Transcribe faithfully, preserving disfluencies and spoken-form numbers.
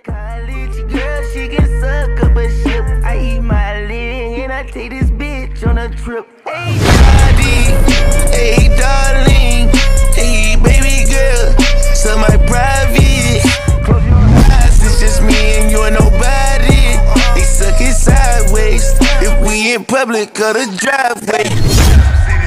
college girl, she can suck up a ship. I eat my leg and I take this bitch on a trip. Hey, daddy, hey, darling, hey, baby girl, so my private. Close your eyes, it's just me and you and nobody. They suck it sideways if we in public or the driveway.